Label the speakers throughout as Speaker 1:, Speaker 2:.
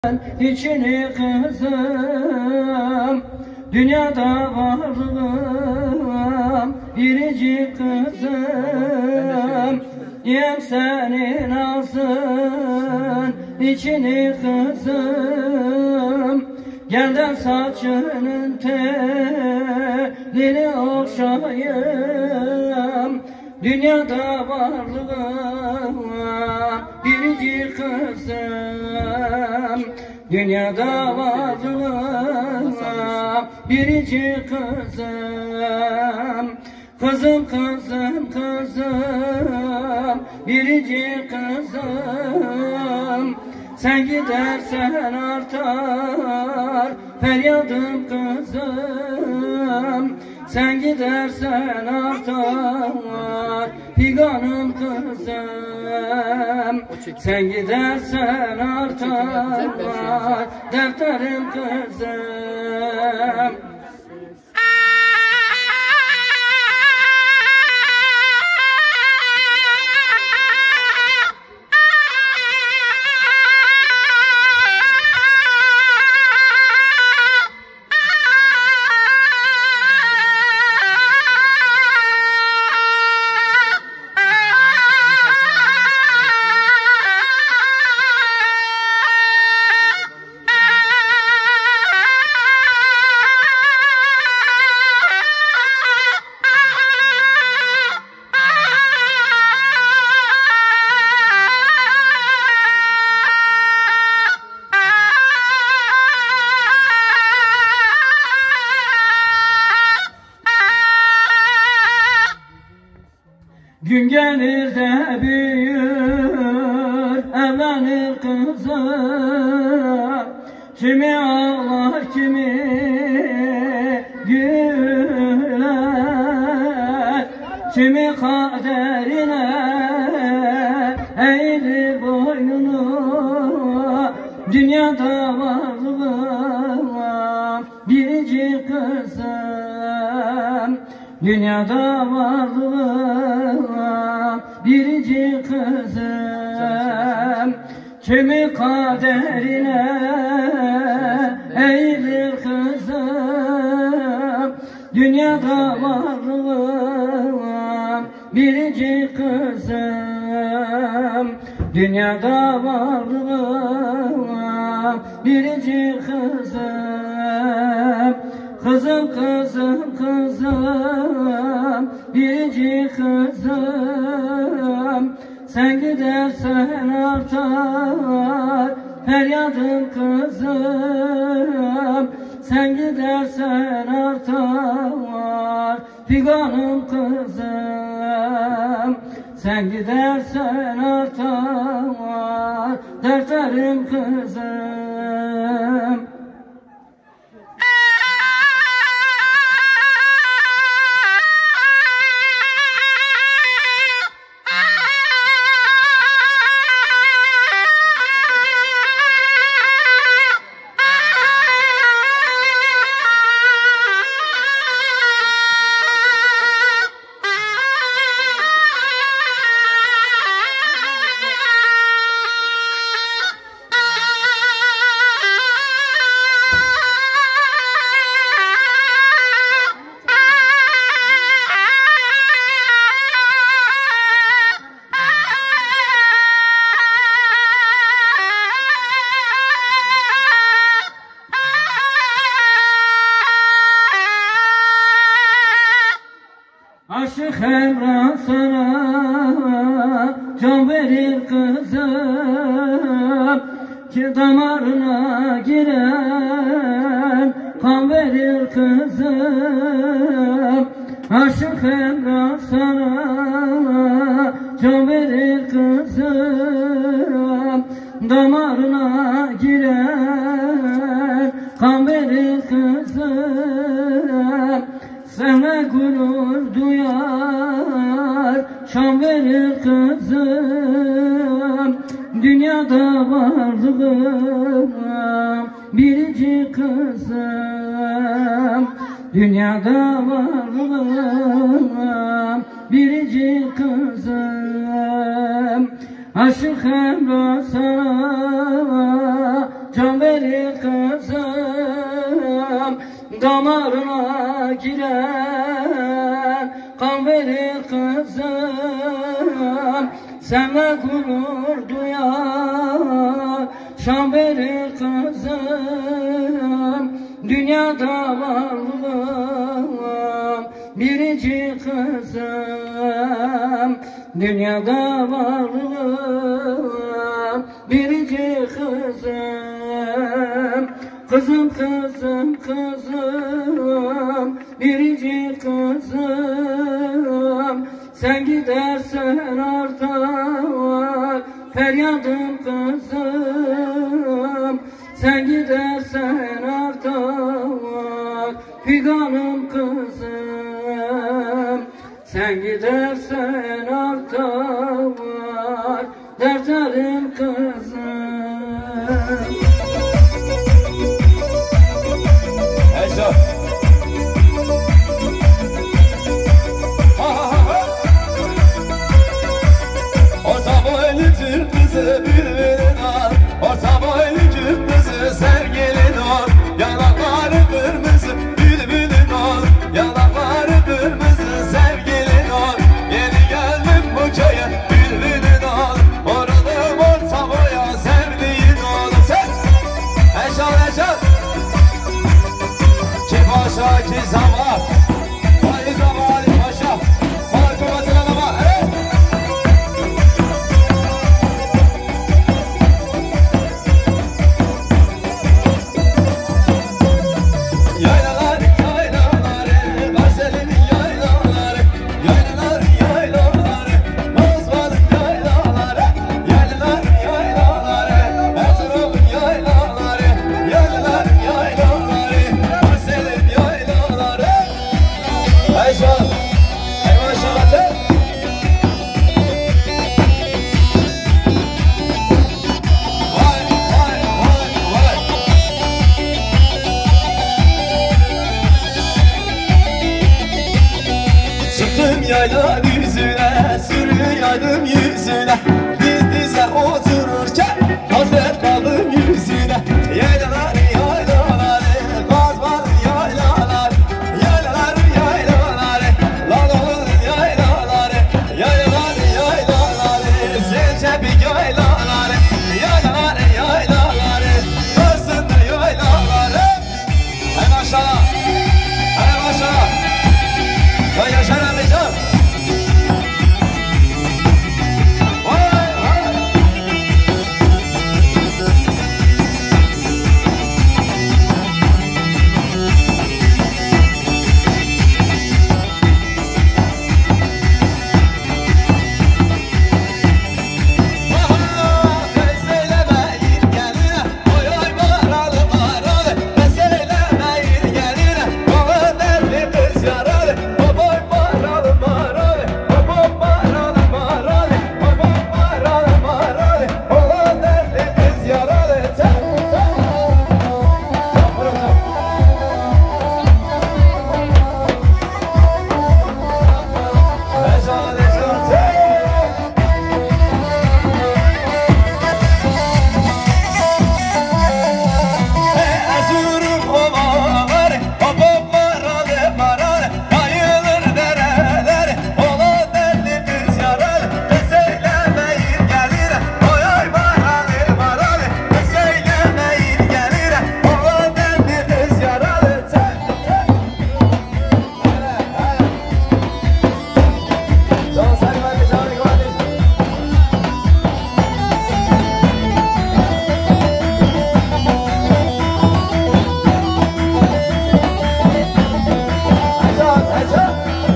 Speaker 1: İçini kızım, dünyada varlığım, biricik kızım, yem senin ağzın, içini kızım, gel de saçının telini okşayım, dünyada varlığım, biricik kızım, dünyada varlığım, biricik kızım, kızım kızım kızım, biricik kızım, sen gidersen artar feryadım kızım, sen gidersen artar figanım kızım, sen gidersen artar defterim kızım. Gün gelir de büyür, evlenir kızım, kimi ağlar kimi güler, kimi kaderine eğilir boynunu, dünyada varlığım, biricik kızım, dünyada varlığım, biricik kızım, kimi kaderine eğilir kızım, dünyada varlığım, biricik kızım, dünyada varlığım, biricik kızım, kızım kızım kızım, biricik kızım, sen gidersen artar feryadım kızım, sen gidersen artar figanım kızım, sen gidersen artar defterim kızım. Aşık Emrah sana can verir kızım, ki damarına giren kan verir kızım. Aşık Emrah sana can verir kızım, damarına giren kan verir kızım. Sana gurur duyar, şan verir kızım, dünyada varlığım, biricik kızım, dünyada varlığım, biricik kızım. Aşık Emrah sana can verir kızım, damarına girer. Kan verir kızım, senle gurur duyar. Şan verir kızım, dünyada varlığım. Biricik kızım, dünyada varlığım. Biricik kızım, kızım kızım kızım, biricik kızım. Sen gidersen artar feryadım kızım. Sen gidersen artar figanım kızım. Sen gidersen artar dertlerim kızım.
Speaker 2: Heyecan. Orta boylu Türk kızı bülbülün al. Orta boylu Türk kızı sevgilin ol. Yanakları kırmızı bülbülün ol. Yanakları kırmızı sevgilin ol. Yeni geldim bu köye bülbülün ol. Oralım orta boya sevdiğin ol. Heyecan heyecan. Ki paşa ki zaman. Vay zaman paşa. Vay kubatına da var. Yaylalar yaylaları, Gazel'in yaylaları. Yaylalar yaylaları, Osman'ın yaylaları. Yaylalar yaylaları, Erzurum'un yaylaları. Yaylalar yaylaları, Gazel'in yaylaları. Ayşan, hayvan şalatı. Vay vay vay vay. Çıktım yayla yüzüne, sürü yaydım yüzüne. Diz dize otururken hasret kaldım yüzüne. Yaylalar yaylaları, Kazman yaylaları. Yaylalar yaylaları, Lalolun yaylaları. Yaylalar yaylaları, Zencefil yaylaları. Yaylalar yaylaları, Kırsınlı yaylaları. Hay maşallah, hay maşallah. Ya yaşar amcam. Vay vay. Beselemeyin geline, oy oy maralı maralı. Beselemeyin geline, bana derli kız yaralı. Oy oy maralı maralı, oy oy maralı maralı. Oy oy maralı maralı, bana derli kız yaralı. Heyecan heyecan. Erzurum ovaları, hop maralı maralı. Yayılır dereleri, ola derli kız yaralı. Beseylemeyin geline, oy oy maralı maralı. Beseylemeyin geline, ola derli kız yaralı. Can sen hadi can hadi. Heyecan heyecan.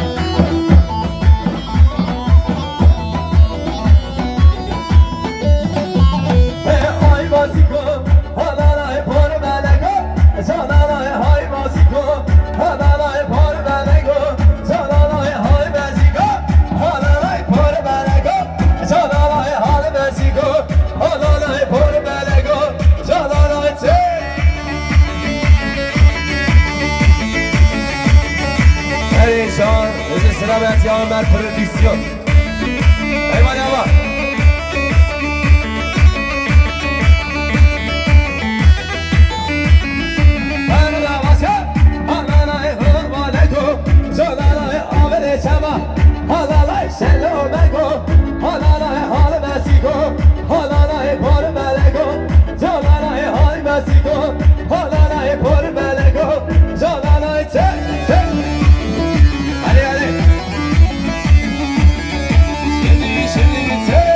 Speaker 2: Hay basiko, halalay por belego. Sanalay hay basiko, halalay por belego. Sanalay hay basiko, halalay por belego. Sanalay hay basiko, halalay por belego. Sanalay Perişan, özü selamet yağmer prodüksiyon. Eyvallah. sigo Halalay por melego Jalalay tek tek Hadi hadi Şimdi tek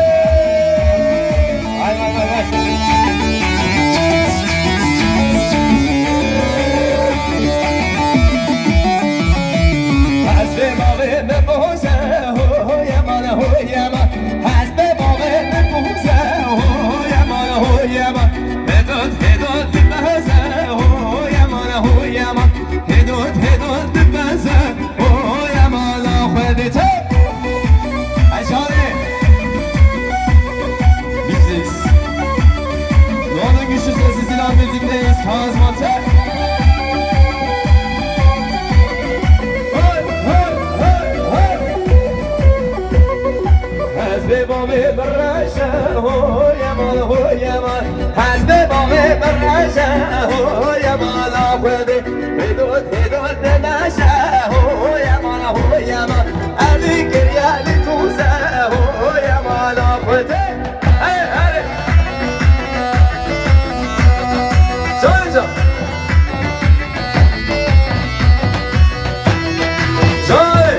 Speaker 2: Ay ay ay ay Hasbe mavi me boze Ho yaman ho yaman Hasbe mavi me boze Ho yaman ho yaman Hedot hedot dibeze Ho yaman ho yaman Hedot hedot dibeze Ho yaman ahvedite Ayşare Biziz Doğanın güçlü sessiz ilan müzikteyiz Kazmate Hasbe mavi berraşe Ho yaman ho yaman Hasbe mavi berraşe Ho yaman ahvedi Hedot hedot denaşe Ho yaman ho yaman Ali giryali tuze Ho yaman ahvedi Hey hey Canca Canca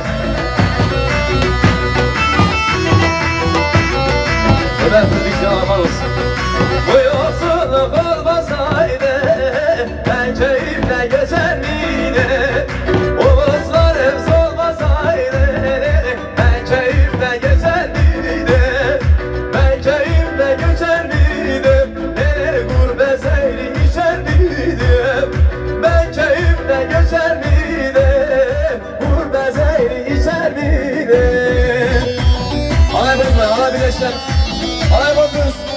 Speaker 2: Ben prodüksiyon aman olsun Bu yolculuk olmasaydı Ben keyifle geçer miydi Umutlarım solmasaydı Ben keyifle geçer miydi Ben keyifle geçer miydim Gurbet seyri içer miydim Ben keyifle geçer miydim Gurbet seyri içer miydim Alay bozma, alay birleşler Alay bozmuyoruz.